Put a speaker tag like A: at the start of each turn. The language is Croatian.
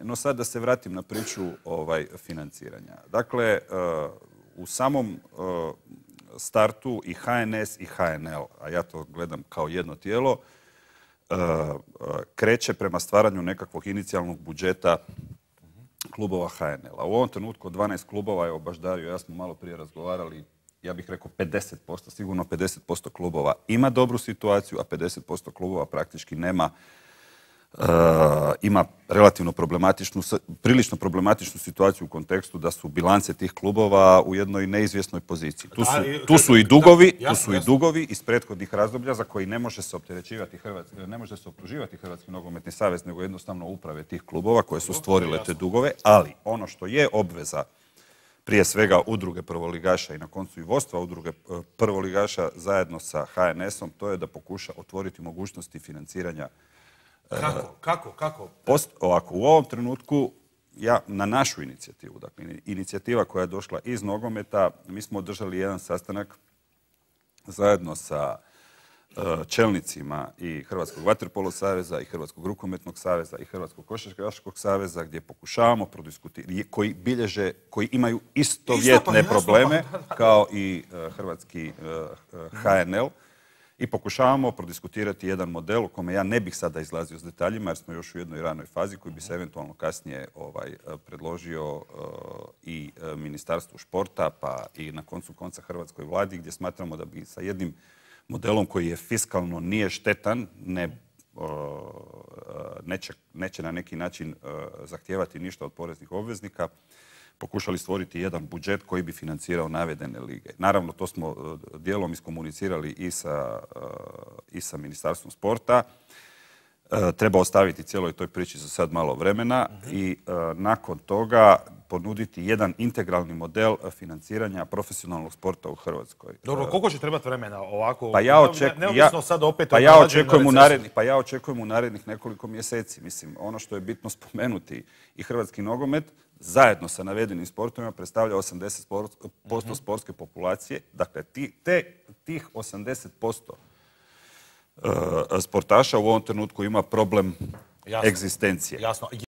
A: No sad da se vratim na priču financiranja. Dakle, u samom startu i HNS i HNL, a ja to gledam kao jedno tijelo, kreće prema stvaranju nekakvog inicijalnog budžeta klubova HNL-a. U ovom trenutku od 12 klubova, evo baš Dario, ja smo malo prije razgovarali, ja bih rekao 50%, sigurno 50% klubova ima dobru situaciju, a 50% klubova praktički nema, ima relativno prilično problematičnu situaciju u kontekstu da su bilance tih klubova u jednoj neizvjesnoj poziciji. Tu su i dugovi iz prethodnih razdoblja za koji ne može se optuživati Hrvatski nogometni savez, nego jednostavno uprave tih klubova koje su stvorile te dugove, ali ono što je obveza prije svega udruge prvoligaša i na koncu i vodstva udruge prvoligaša zajedno sa HNS-om, to je da pokuša otvoriti mogućnosti financiranja.
B: Kako?
A: Ovako, u ovom trenutku, na našu inicijativu, dakle, inicijativa koja je došla iz nogometa, mi smo održali jedan sastanak zajedno sa čelnicima i Hrvatskog vaterpolo saveza i Hrvatskog rukometnog saveza i Hrvatskog košarkaškog saveza gdje pokušavamo prodiskutirati, koji imaju istovjetne probleme kao i hrvatski HNL, i pokušavamo prodiskutirati jedan model u kome ja ne bih sada izlazio s detaljima jer smo još u jednoj ranoj fazi koji bi se eventualno kasnije predložio i Ministarstvu športa pa i na koncu konca Hrvatskoj vladi, gdje smatramo da bi sa jednim modelom koji je fiskalno nije štetan, neće na neki način zahtijevati ništa od poreznih obveznika, pokušali stvoriti jedan budžet koji bi financirao navedene lige. Naravno, to smo dijelom iskomunicirali i sa Ministarstvom sporta. Treba ostaviti cijeloj toj priči za sad malo vremena i nakon toga ponuditi jedan integralni model financiranja profesionalnog sporta u Hrvatskoj.
B: Dobro, koliko će trebati vremena ovako?
A: Ja očekujem u narednih nekoliko mjeseci. Mislim, ono što je bitno spomenuti, i hrvatski nogomet zajedno sa navedenim sportovima predstavlja 80% sportske populacije. Dakle, tih 80% sportaša u ovom trenutku ima problem egzistencije.
B: Jasno.